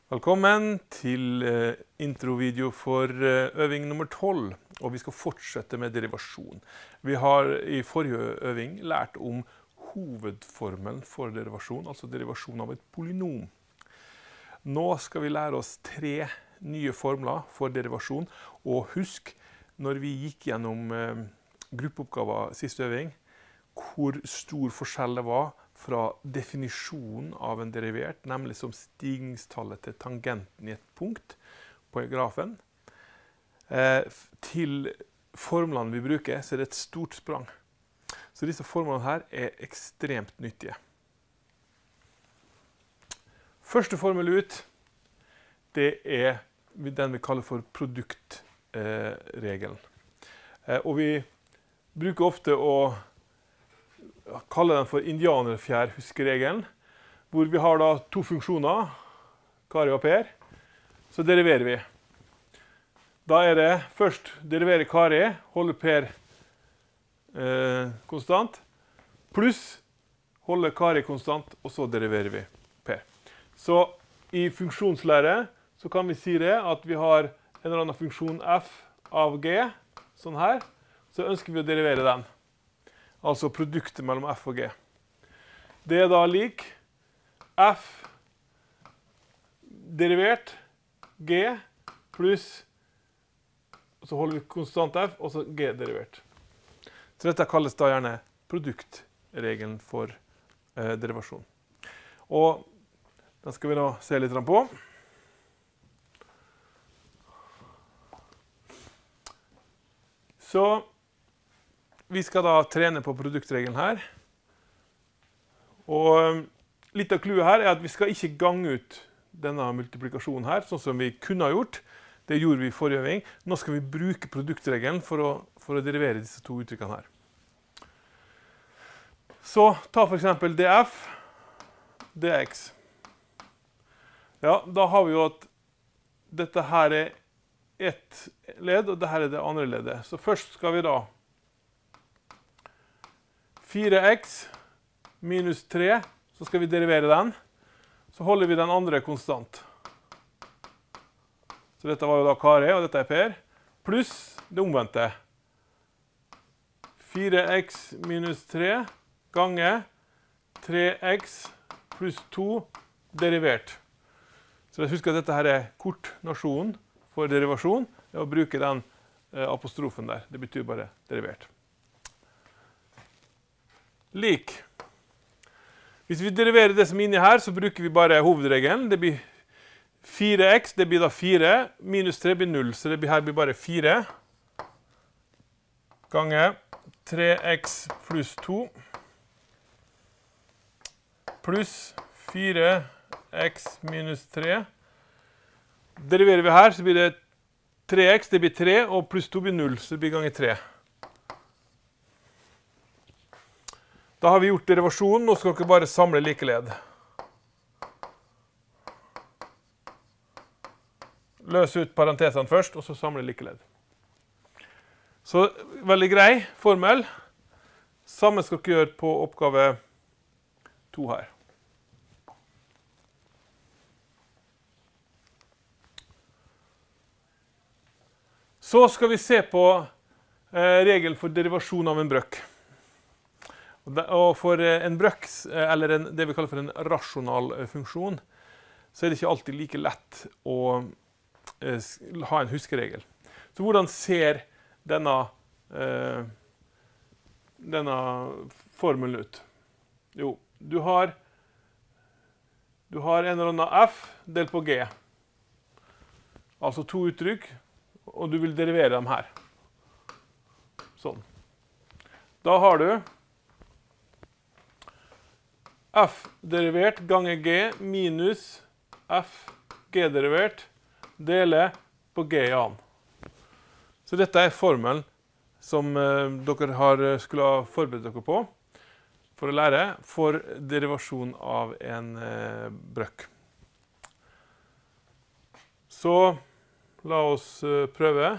Velkommen til introvideo for øving nummer 12, og vi skal fortsette med derivasjon. Vi har i forrige øving lært om hovedformelen for derivasjon, altså derivasjon av et polynom. Nå skal vi lære oss 3 nye formler for derivasjon, og husk, når vi gikk gjennom gruppeoppgaver siste øving, hvor stor forskjell det var fra definisjonen av en derivert, nemlig som stigningstallet til tangenten i et punkt på grafen, til formlene vi bruker, så er det et stort sprang. Så disse formlene her er ekstremt nyttige. Første formel ut, det er den vi kaller for produktregelen. Og vi bruker ofte å kaller den for indianerfjærhuskeregelen, hvor vi har da 2 funksjoner, Kari og Per, så deriverer vi. Da er det først derivere Kari, holde Per konstant, pluss holde Kari konstant, og så deriverer vi Per. Så i funksjonslære så kan vi si det at vi har en eller annen funksjon f av g, sånn her, så ønsker vi å derivere den. Altså produktet mellom f og g. Det er da lik f derivert g pluss, så holder vi konstant f, og så g derivert. Så dette kalles da gjerne produktregelen for derivasjon. Og den skal vi nå se litt på. Så vi skal da trene på produktregelen her. Og litt av clouet her er at vi skal ikke gange ut denne multiplikasjonen her, sånn som vi kunne ha gjort. Det gjorde vi i forrige øving. Nå skal vi bruke produktregelen for å derivere disse 2 uttrykkene her. Så ta for eksempel df, dx. Ja, da har vi jo at dette her er ett ledd, og dette er det andre leddet. Så først skal vi da 4x minus 3, så skal vi derivere den. Så holder vi den andre konstant. Så dette var jo da Kari, og dette er Per. Pluss det omvendte. 4x minus 3 ganger 3x pluss 2 derivert. Så husk at dette her er kortnasjonen for derivasjon, å bruke den apostrofen der. Det betyr bare derivert. Lik. Hvis vi deriverer det som er inni her, så bruker vi bare hovedregelen. Det blir 4x, det blir da 4, minus 3 blir 0, så det her blir bare 4 ganger 3x pluss 2 pluss 4x minus 3. Deriverer vi her, så blir det 3x, det blir 3, og pluss 2 blir 0, så det blir ganger 3. Da har vi gjort derivasjonen, nå skal dere bare samle like ledd. Løs ut parentesene først, og så samle like ledd. Så veldig grei formel. Samme skal dere gjøre på oppgave 2 her. Så skal vi se på regelen for derivasjon av en brøk. Og for en brøk, eller det vi kaller for en rasjonal funksjon, så er det ikke alltid like lett å ha en huskeregel. Så hvordan ser denne formelen ut? Jo, du har en eller annen f delt på g. Altså 2 uttrykk, og du vil derivere dem her. Sånn. Da har du f derivert ganger g minus f g derivert dele på g i annen. Så dette er formelen som dere skulle ha forberedt dere på for å lære for derivasjon av en brøk. Så la oss prøve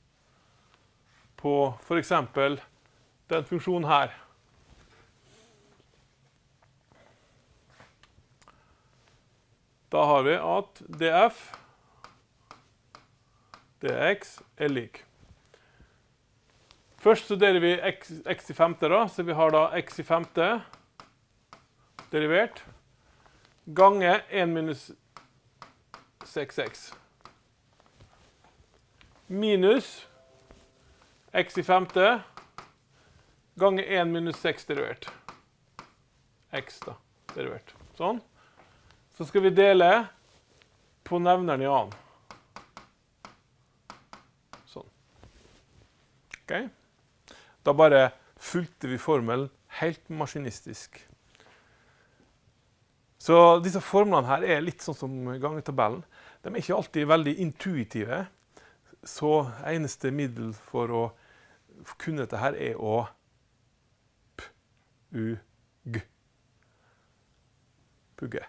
på for eksempel den funksjonen her. Da har vi at df dx er lik. Først så deler vi x i femte da, så vi har da x i femte derivert gange 1 minus 6x. Minus x i femte gange 1 minus 6 derivert. X da, derivert. Sånn. Så skal vi dele på nevneren i annen. Sånn. Ok. Da bare fulgte vi formelen helt maskinistisk. Så disse formlene her er litt sånn som gangetabellen. De er ikke alltid veldig intuitive. Så eneste middel for å kunne dette her er å pugge.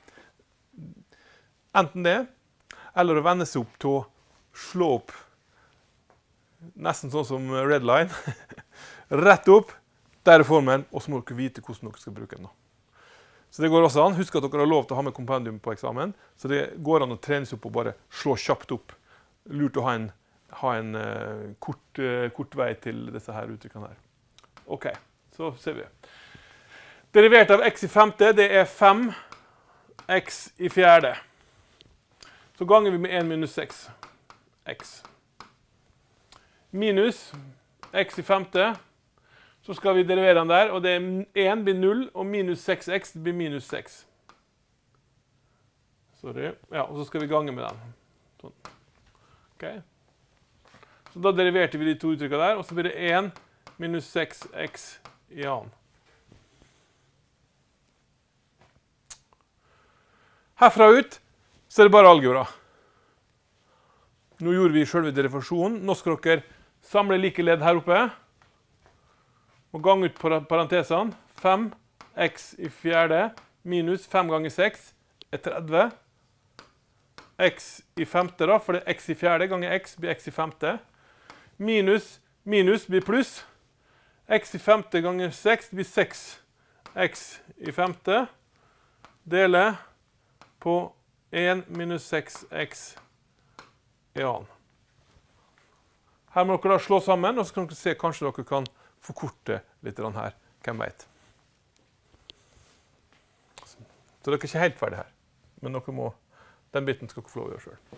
Enten det, eller å vende seg opp til å slå opp nesten sånn som redline. Rett opp, der er formelen, og så må dere vite hvordan dere skal bruke den. Så det går også an. Husk at dere har lov til å ha med kompendium på eksamen, så det går an å trene seg opp og bare slå kjapt opp. Lurt å ha en kort vei til disse her uttrykkene her. Ok, så ser vi. Derivert av x i femte, det er 5x i fjerde. Så ganger vi med 1 minus 6, x. Minus x i femte, så skal vi derivere den der, og det er 1 blir 0, og minus 6x blir minus 6. Sorry. Ja, og så skal vi gange med den. Sånn. Ok. Så da deriverte vi de to uttrykkene der, og så blir det 1 minus 6x i annen. Herfra ut, så er det bare algebra. Nå gjorde vi selve derivasjonen. Nå skal dere samle like ledd her oppe, og gange ut parentesene. 5x i fjerde minus 5 ganger 6 er 30. X i femte da, for det er x i fjerde ganger x blir x i femte. Minus blir pluss. X i femte ganger 6 blir 6x i femte. Dele på 1 minus 6x i annen. Her må dere da slå sammen, og så kan dere se kanskje dere kan forkorte litt her. Hvem vet? Så dere er ikke helt ferdig her, men dere må, den biten skal dere få lov å gjøre selv.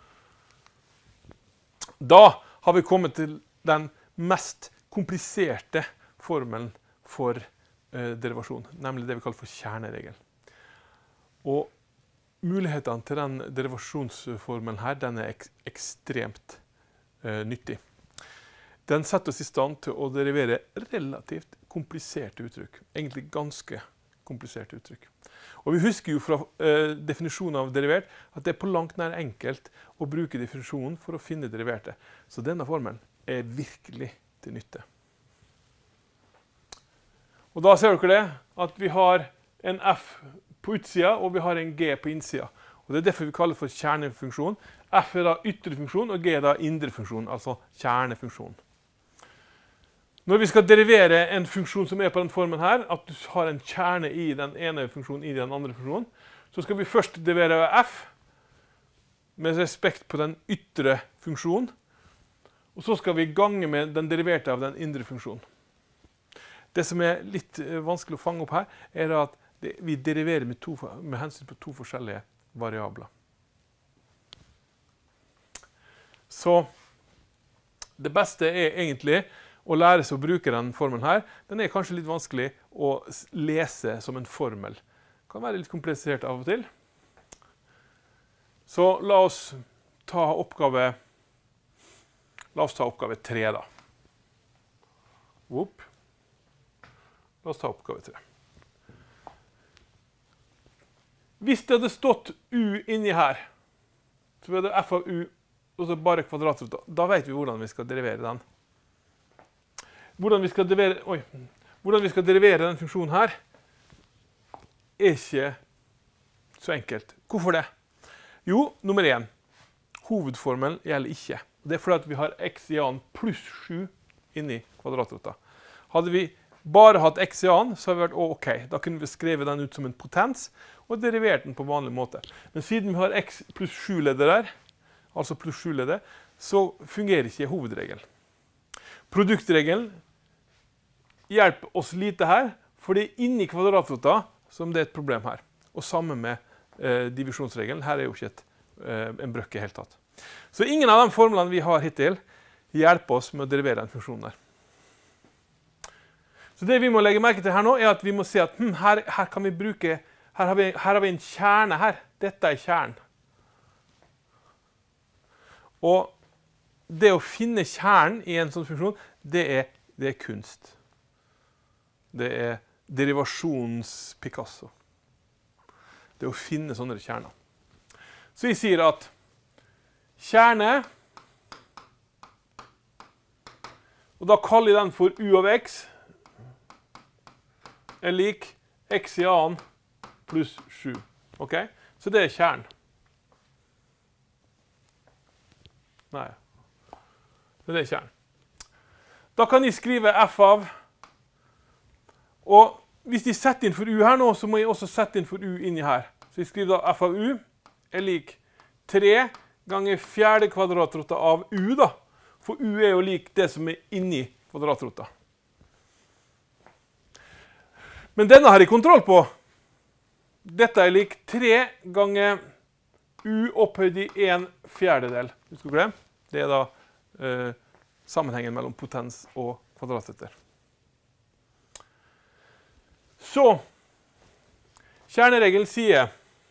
Da har vi kommet til den mest kompliserte formelen for derivasjon, nemlig det vi kaller for kjerneregel. Og mulighetene til den derivasjonsformelen her, den er ekstremt nyttig. Den setter oss i stand til å derivere relativt kompliserte uttrykk. Egentlig ganske kompliserte uttrykk. Og vi husker jo fra definisjonen av derivert at det er på langt nær enkelt å bruke definisjonen for å finne deriverte. Så denne formelen er virkelig til nytte. Og da ser dere det, at vi har en f på utsida, og vi har en g på innsida. Og det er derfor vi kaller det for kjernefunksjon. F er da ytre funksjon, og g er da indre funksjon, altså kjernefunksjon. Når vi skal derivere en funksjon som er på den formen her, at du har en kjerne i den ene funksjonen i den andre funksjonen, så skal vi først derivere f med respekt på den ytre funksjonen, og så skal vi gange med den deriverte av den indre funksjonen. Det som er litt vanskelig å fange opp her, er at vi deriverer med hensyn på to forskjellige variabler. Så det beste er egentlig å lære seg å bruke den formelen her. Den er kanskje litt vanskelig å lese som en formel. Det kan være litt komplisert av og til. Så la oss ta oppgave 3 da. Opp. La oss ta oppgave 3. Hvis det hadde stått u inni her, så hadde f av u og så bare kvadratruta. Da vet vi hvordan vi skal derivere den. Hvordan vi skal derivere den funksjonen her er ikke så enkelt. Hvorfor det? Jo, nummer 1. Hovedformelen gjelder ikke. Det er fordi at vi har x i annen pluss 7 inni kvadratruta. Hadde vi bare hatt x i annen, så har vi vært ok. Da kunne vi skrevet den ut som en potens, og derivert den på vanlig måte. Men siden vi har x pluss 7-leddet der, altså pluss 7-leddet, så fungerer ikke hovedregelen. Produktregelen hjelper oss lite her, for det er inni kvadratrota som det er et problem her. Og sammen med divisjonsregelen, her er jo ikke en brøk i helt tatt. Så ingen av de formlene vi har hittil hjelper oss med å derivere en funksjon der. Så det vi må legge merke til her nå, er at vi må se at her kan vi bruke, her har vi en kjerne her. Dette er kjernen. Og det å finne kjernen i en sånn funksjon, det er kunst. Det er derivasjons-Picasso. Det å finne sånne kjerner. Så vi sier at kjerne, og da kaller jeg den for u av x, er lik x i annen pluss 7. Ok? Så det er kjernen. Nei. Så det er kjernen. Da kan jeg skrive f av, og hvis de setter inn for u her nå, så må jeg også sette inn for u inni her. Så jeg skriver da f av u er lik 3 ganger fjerde kvadratrota av u da. For u er jo lik det som er inni kvadratrota. Men denne har jeg kontroll på. Dette er lik 3 ganger u opphøyd i 1/4. Husker du det? Det er da sammenhengen mellom potens og kvadratrøtter. Så, kjerneregelen sier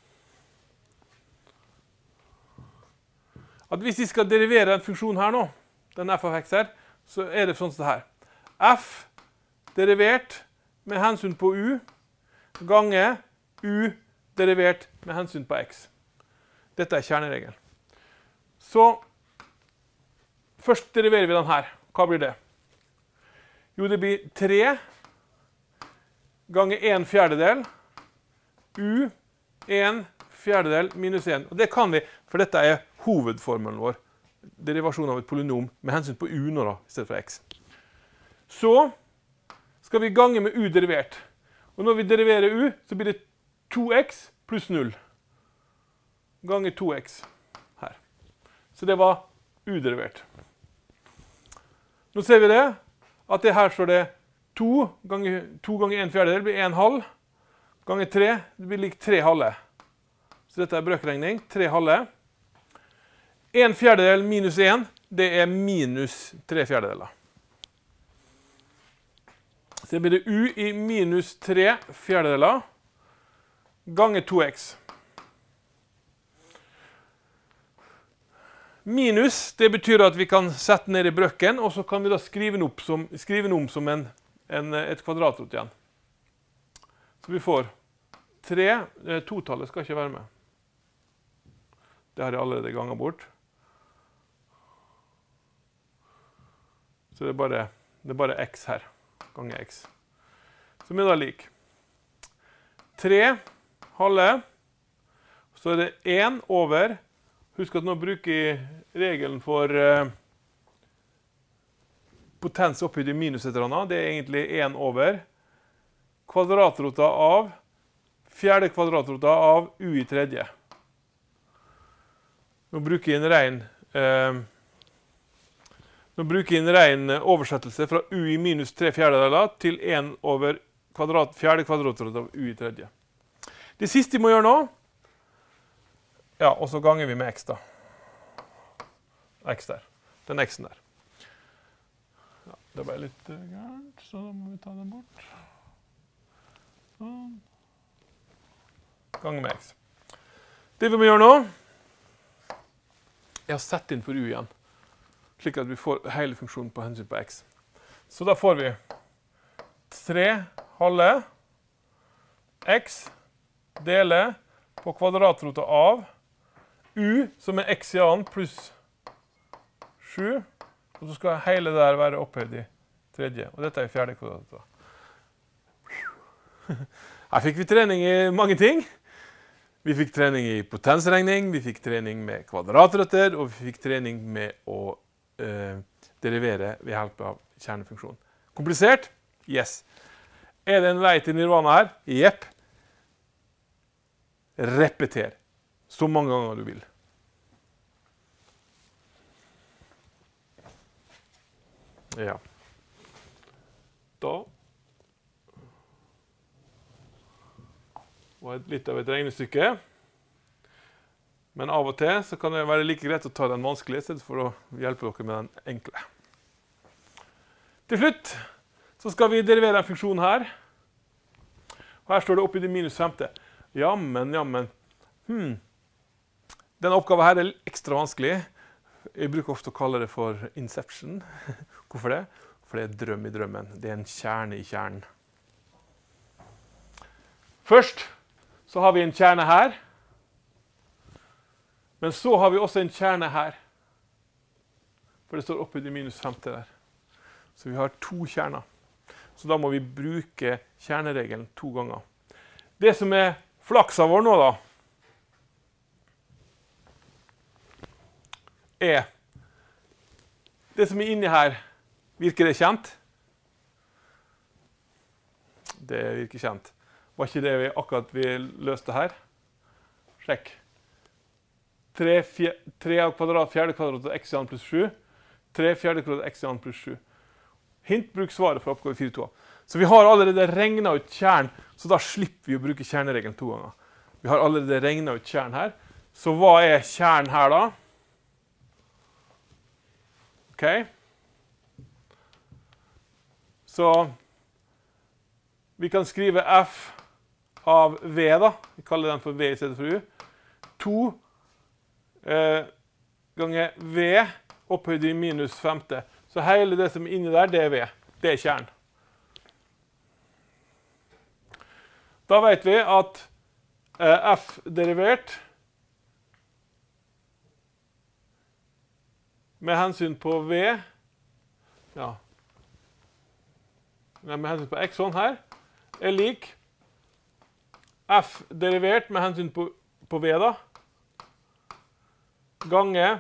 at hvis vi skal derivere en funksjon her nå, den f av x her, så er det sånn som det her. F derivert med hensyn på u, ganger u derivert med hensyn på x. Dette er kjerneregelen. Så, først deriverer vi den her. Hva blir det? Jo, det blir 3 ganger 1/4, u 1/4 minus 1. Og det kan vi, for dette er hovedformelen vår. Derivasjon av et polynom med hensyn på u nå da, i stedet for x. Så skal vi gange med u derivert. Og når vi deriverer u, så blir det 2x pluss 0. Ganger 2x her. Så det var u derivert. Nå ser vi det, at det her står det 2 ganger 1/4 blir 1/2, ganger 3, det blir lik 3/2. Så dette er brøkregning, 3/2. 1/4 minus 1, det er minus 3/4. Så det blir det u i minus 3/4 ganger 2x. Minus, det betyr at vi kan sette ned i brøkken, og så kan vi da skrive den om som et kvadratrot igjen. Så vi får 3, totallet skal ikke være med. Det har jeg allerede ganget bort. Så det er bare x her, ganger x. Som er da lik 3/2, så er det 1 over. Husk at nå bruker jeg regelen for potens opphøyd i minus et eller annet. Det er egentlig 1 over kvadratrota av fjerde kvadratrota av u i tredje. Nå bruker jeg en ren oversettelse fra u i minus 3/4 til 1 over fjerde kvadratrota av u i tredje. Det siste jeg må gjøre nå, ja, og så ganger vi med x da. X der. Den x-en der. Ja, det ble litt gærent, så da må vi ta den bort. Sånn. Ganger med x. Det vi må gjøre nå, er å sette inn for u igjen, slik at vi får hele funksjonen på hensyn på x. Så da får vi 3/2 x deler på kvadratrota av u, som er x i annen, pluss 7. Og så skal hele det der være opphøyd i tredje. Og dette er fjerde kvadratrota. Her fikk vi trening i mange ting. Vi fikk trening i potensregning, vi fikk trening med kvadratrøtter, og vi fikk trening med å derivere ved hjelp av kjernefunksjon. Komplisert? Yes. Er det en vei til nirvana her? Jepp. Repeter. Så mange ganger du vil. Ja. Da var det litt av et regnestykke. Men av og til så kan det være like greit å ta den vanskelige, i stedet for å hjelpe dere med den enkle. Til slutt så skal vi derivere en funksjon her. Og her står det opp i det minus 5. Jammen. Denne oppgaven her er ekstra vanskelig. Jeg bruker ofte å kalle det for inception. Hvorfor det? For det er drøm i drømmen. Det er en kjerne i kjernen. Først så har vi en kjerne her. Men så har vi også en kjerne her. For det står oppe i det minus 5 der. Så vi har 2 kjerner. Så da må vi bruke kjerneregelen 2 ganger. Det som er flaksa vår nå da, er det som er inni her. Virker det kjent? Det virker kjent. Var ikke det akkurat vi løste her? Sjekk. 3 av kvadrat, fjerde kvadrat og x i annen pluss 7. 3 fjerde kvadrat x i annen pluss 7. Hint, bruk svaret fra oppgave 4.2. Så vi har allerede regnet ut kjernen, så da slipper vi å bruke kjerneregelen 2 ganger. Vi har allerede regnet ut kjernen her. Så hva er kjernen her da? Ok. Så vi kan skrive f av v da. Vi kaller den for v i stedet for u. 2 ganger v opphøyd i minus 5. Så hele det som er inni der, det er v. Det er kjernen. Da vet vi at f derivert med hensyn på v, ja, med hensyn på x sånn her, er lik f derivert med hensyn på v da, gange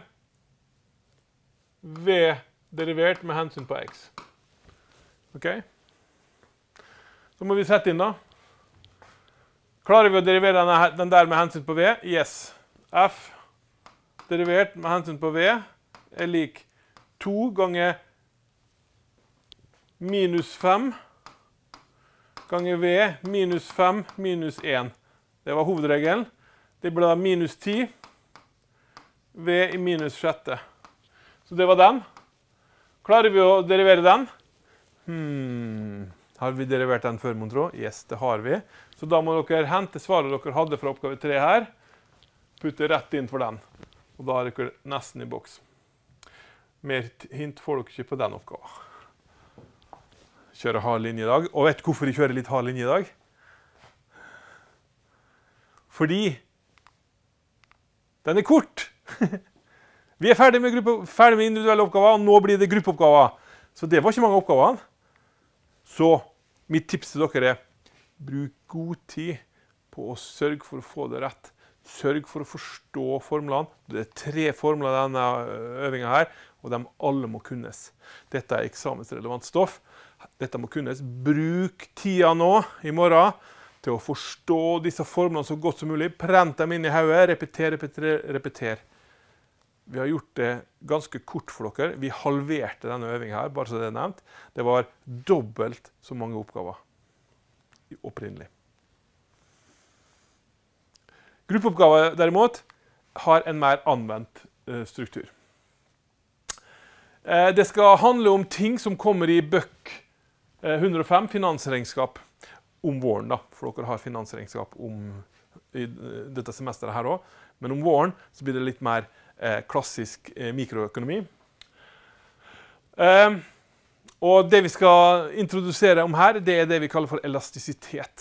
v derivert med hensyn på x. Ok? Så må vi sette inn da. Klarer vi å derivere den der med hensyn på v? Yes. F derivert med hensyn på v er lik 2 ganger minus 5 ganger v minus 5 minus 1. Det var hovedregelen. Det ble da minus 10 v i minus 6. Så det var den. Klarer vi å derivere den? Har vi derivert den før, mon tro? Yes, det har vi. Så da må dere hente svaret dere hadde fra oppgave 3 her, putte rett inn for den. Og da er dere nesten i boks. Mer hint får dere ikke på den oppgaven. Kjører hard linje i dag. Og vet du hvorfor jeg kjører litt hard linje i dag? Fordi den er kort. Vi er ferdig med individuelle oppgaver, og nå blir det gruppeoppgaver. Så det var ikke mange oppgaver. Så mitt tips til dere er, bruk god tid på å sørge for å få det rett. Sørg for å forstå formlene. Det er 3 formler i denne øvingen her, og de alle må kunnes. Dette er eksamensrelevant stoff. Dette må kunnes. Bruk tida nå, i morgen, til å forstå disse formlene så godt som mulig. Prent dem inn i hodet. Repeter. Vi har gjort det ganske kort for dere. Vi halverte denne øvingen her, bare så det er nevnt. Det var dobbelt så mange oppgaver opprinnelig. Gruppeoppgaver derimot har en mer anvendt struktur. Det skal handle om ting som kommer i bøk 105, finansregnskap, om våren da, for dere har finansregnskap i dette semesteret her også. Men om våren så blir det litt mer klassisk mikroøkonomi. Og det vi skal introdusere om her, det er det vi kaller for elastisitet.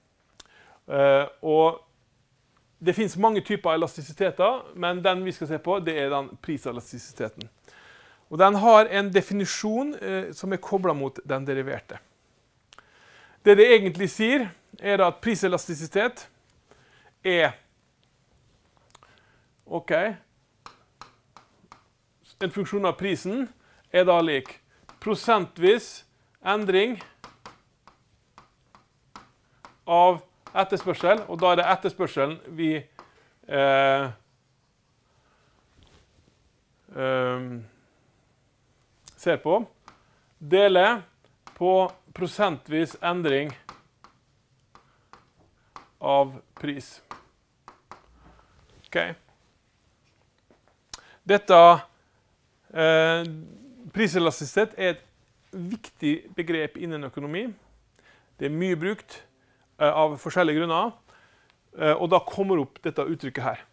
Og det finnes mange typer elastisiteter, men den vi skal se på, det er den priselastisiteten. Og den har en definisjon som er koblet mot den deriverte. Det det egentlig sier, er at priselastisitet er en funksjon av prisen er da lik prosentvis endring av etterspørsel, og da er det etterspørselen vi ser på, dele på prosentvis endring av pris. Ok. Dette priselastisitet er et viktig begrep innen økonomi. Det er mye brukt av forskjellige grunner, og da kommer opp dette uttrykket her.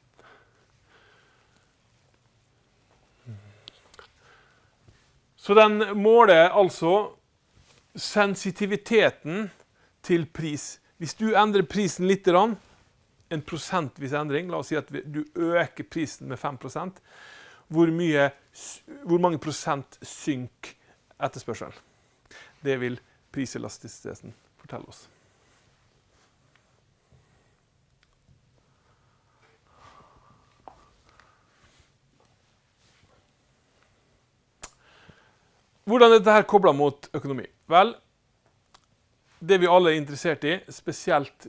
Så den måler altså sensitiviteten til pris. Hvis du endrer prisen litt, en prosentvis endring, la oss si at du øker prisen med 5%, hvor mange prosent synker etterspørsel? Det vil priselastisiteten fortelle oss. Hvordan er dette her koblet mot økonomi? Vel, det vi alle er interessert i, spesielt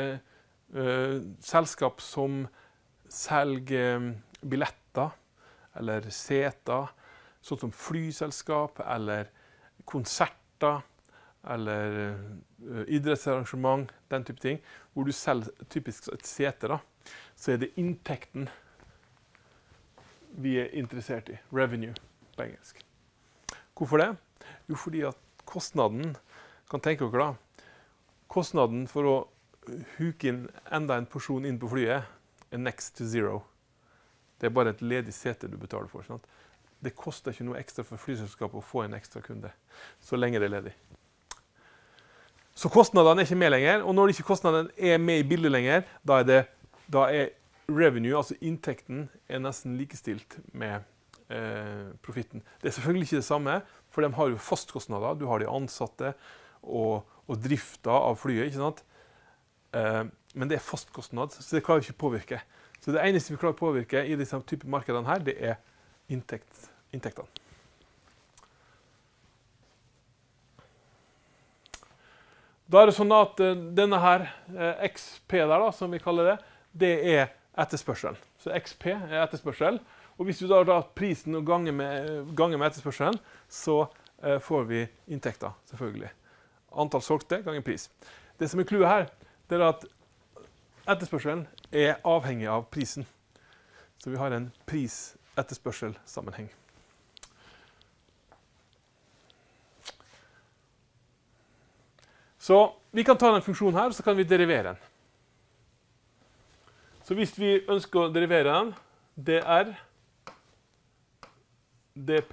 selskap som selger billetter, eller seter, sånn som flyselskap, eller konserter, eller idrettsarrangement, den type ting, hvor du selger typisk et sete, så er det inntekten vi er interessert i, revenue på engelsk. Hvorfor det? Jo, fordi at kostnaden, kan tenke dere kostnaden for å huke inn enda en porsjon inn på flyet er next to zero. Det er bare et ledig sete du betaler for. Sant? Det koster ikke noe ekstra for flyselskapet å få en ekstra kunde, så lenge det er ledig. Så kostnadene er ikke med lenger, og når ikke kostnadene er med i bildet lenger, da er revenue, altså inntekten, er nesten likestilt med profitten. Det er selvfølgelig ikke det samme, for de har jo fastkostnader. Du har de ansatte og drifta av flyet, ikke sant? Men det er fastkostnad, så det klarer vi ikke å påvirke. Så det eneste vi klarer å påvirke i disse type markedene her, det er inntektene. Da er det sånn at denne her, XP der da, som vi kaller det, det er etterspørselen. Så XP er etterspørsel. Og hvis du da tar prisen og ganger med etterspørselen, så får vi inntekter, selvfølgelig. Antall solgte ganger pris. Det som er clouet her, det er at etterspørselen er avhengig av prisen. Så vi har en pris-etterspørsel-sammenheng. Så vi kan ta den funksjonen her, så kan vi derivere den. Så hvis vi ønsker å derivere den, dr dp.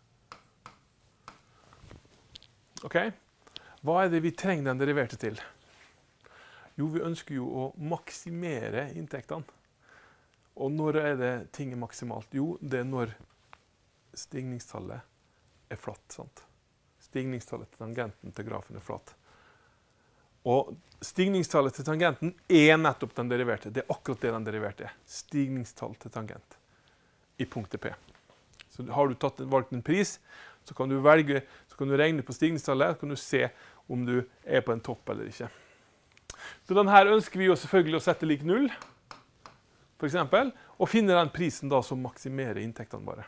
Ok. Hva er det vi trenger den deriverte til? Jo, vi ønsker jo å maksimere inntektene. Og når er det ting er maksimalt? Jo, det er når stigningstallet er flatt, sant? Stigningstallet til tangenten til grafen er flatt. Og stigningstallet til tangenten er nettopp den deriverte. Det er akkurat det den deriverte er. Stigningstall til tangent i punktet P. Så har du valgt en pris, så kan du regne på stigningstallet, så kan du se om du er på en topp eller ikke. Så denne ønsker vi jo selvfølgelig å sette lik 0, for eksempel, og finne den prisen da som maksimerer inntektene bare.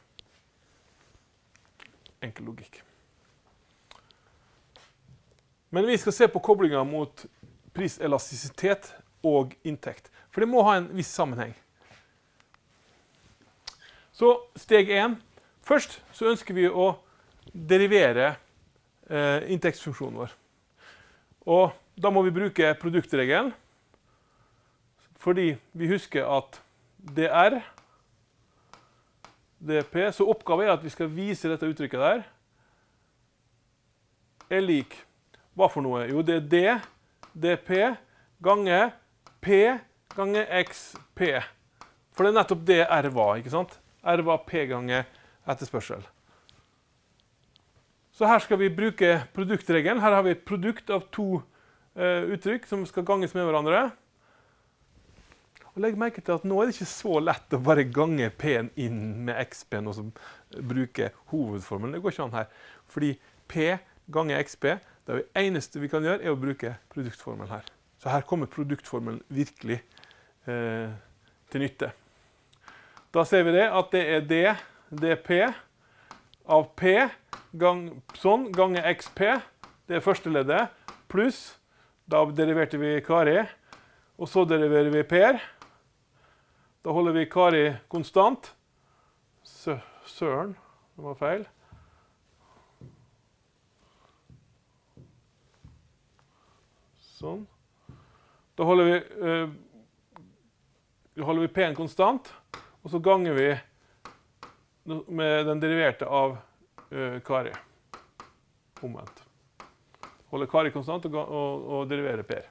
Enkel logikk. Men vi skal se på koblingen mot priselastisitet og inntekt, for det må ha en viss sammenheng. Så steg 1. Først så ønsker vi å derivere inntektsfunksjonen vår. Og da må vi bruke produktregelen, fordi vi husker at dr, dp, så oppgaven er at vi skal vise dette uttrykket der, er lik, hva for noe? Jo, det er d, dp, ganger p, ganger xp. For det er nettopp det r var, ikke sant? R var p ganger etterspørsel. Så her skal vi bruke produktregelen. Her har vi et produkt av to uttrykk som skal ganges med hverandre. Og legg merke til at nå er det ikke så lett å bare gange p-en inn med xp-en og så bruke hovedformelen. Det går ikke an her. Fordi p ganger xp, det eneste vi kan gjøre er å bruke produktformelen her. Så her kommer produktformelen virkelig til nytte. Da ser vi det at det er dp av p sånn ganger xp, det er første leddet, pluss, da deriverte vi Kari, og så deriverer vi Per. Da holder vi Kari konstant. Søren, det var feil. Sånn. Da holder vi P-en konstant, og så ganger vi med den deriverte av Kari. Omvendt. Holder Kari konstant og deriverer Per.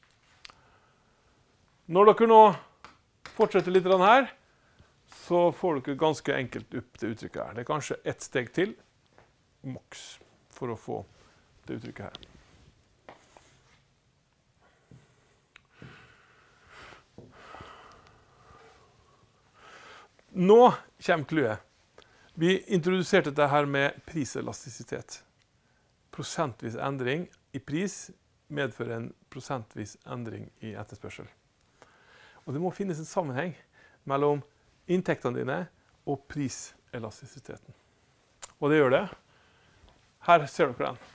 Når dere nå fortsetter litt her, så får dere ganske enkelt opp det uttrykket her. Det er kanskje ett steg til, maks, for å få det uttrykket her. Nå kommer clouet. Vi introduserte dette her med priselastisitet. Prosentvis endring i pris medfører en prosentvis endring i etterspørsel. Og det må finnes en sammenheng mellom inntektene dine og priselastisiteten. Og det gjør det. Her ser dere den.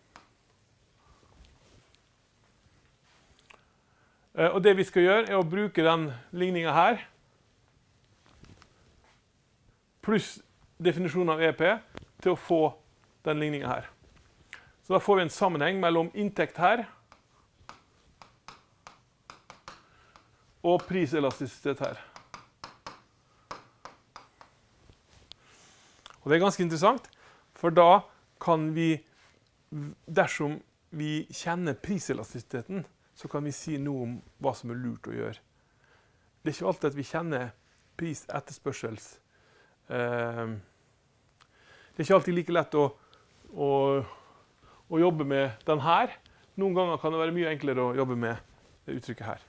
Og det vi skal gjøre er å bruke den ligningen her, pluss definisjonen av EP, til å få den ligningen her. Så da får vi en sammenheng mellom inntekt her og priselastisitet her. Og det er ganske interessant, for da kan vi, dersom vi kjenner priselastisiteten, så kan vi si noe om hva som er lurt å gjøre. Det er ikke alltid at vi kjenner pris-etterspørsels. Det er ikke alltid like lett å jobbe med den her. Noen ganger kan det være mye enklere å jobbe med det uttrykket her.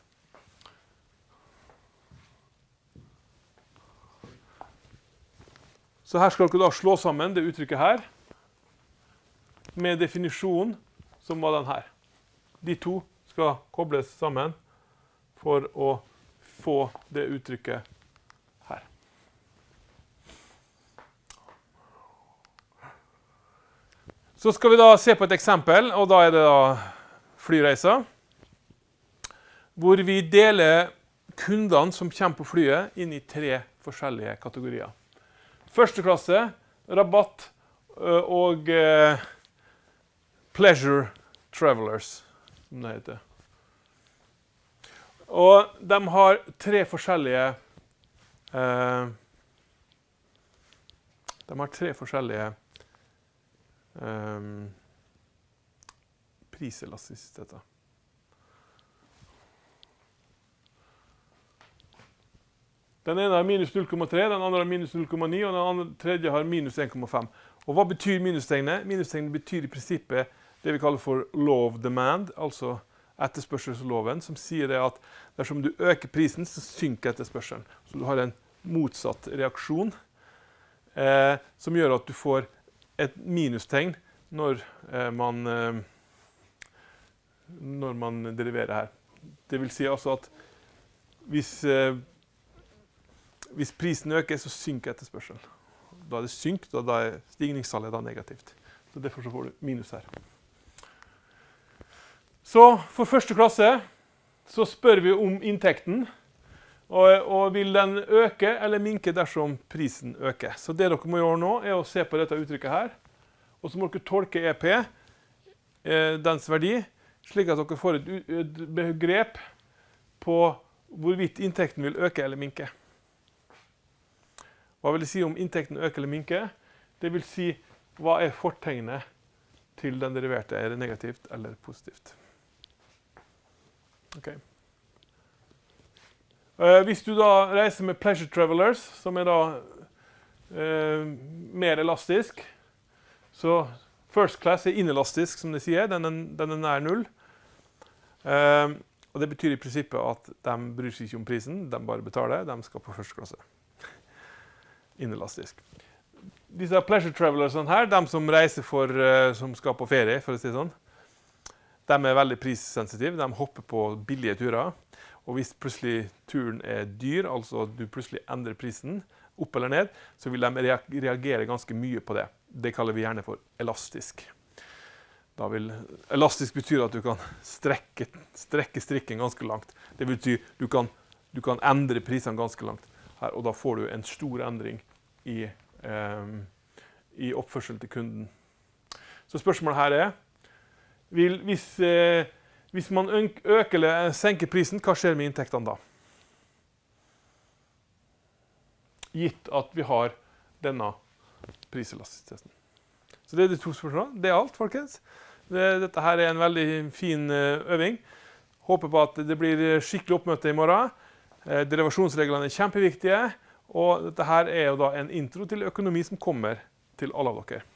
Så her skal dere da slå sammen det uttrykket her med definisjonen som var den her. De to skal kobles sammen for å få det uttrykket her. Så skal vi da se på et eksempel, og da er det da flyreiser, hvor vi deler kundene som kommer på flyet inn i 3 forskjellige kategorier. Første klasse, rabatt og pleasure travelers, som det heter. Og de har 3 forskjellige priselastisiteter. Den ene har minus 0,3, den andre har minus 0,9, og den tredje har minus 1,5. Og hva betyr minustegnet? Minustegnet betyr i prinsippet det vi kaller for law of demand, altså etterspørselsloven, som sier det at dersom du øker prisen, så synker etterspørselen. Så du har en motsatt reaksjon, som gjør at du får et minustegn når man deriverer her. Det vil si altså at hvis prisen øker, så synker etterspørselen. Da er det synk, da er stigningstallet negativt. Så derfor så får du minus her. Så for første klasse så spør vi om inntekten, og vil den øke eller minke dersom prisen øker. Så det dere må gjøre nå er å se på dette uttrykket her, og så må dere tolke EP, dens verdi, slik at dere får et begrep på hvorvidt inntekten vil øke eller minke. Hva vil det si om inntekten øker eller minker? Det vil si, hva er fortegnet til den deriverte? Er det negativt eller positivt? Okay. Hvis du da reiser med pleasure travelers, som er da mer elastisk, så first class er inelastisk, som de sier, den er nær 0. Og det betyr i prinsippet at de bryr seg ikke om prisen, de bare betaler, de skal på første klasse. Inelastisk. Disse pleasure travelers her, de som reiser som skal på ferie, for å si det sånn, De er veldig prissensitive, de hopper på billige turer. Og hvis plutselig turen er dyr, altså du plutselig endrer prisen opp eller ned, så vil de reagere ganske mye på det. Det kaller vi gjerne for elastisk. Elastisk betyr at du kan strekke strikken ganske langt. Det betyr du kan endre prisene ganske langt her, og da får du en stor endring i oppførsel til kunden. Så spørsmålet her er, hvis man øker eller senker prisen, hva skjer med inntektene da? Gitt at vi har denne priselastisiteten. Så det er de to spørsmålene. Det er alt, folkens. Dette her er en veldig fin øving. Håper på at det blir skikkelig oppmøte i morgen. Derivasjonsreglene er kjempeviktige, og dette her er jo da en intro til økonomi som kommer til alle av dere.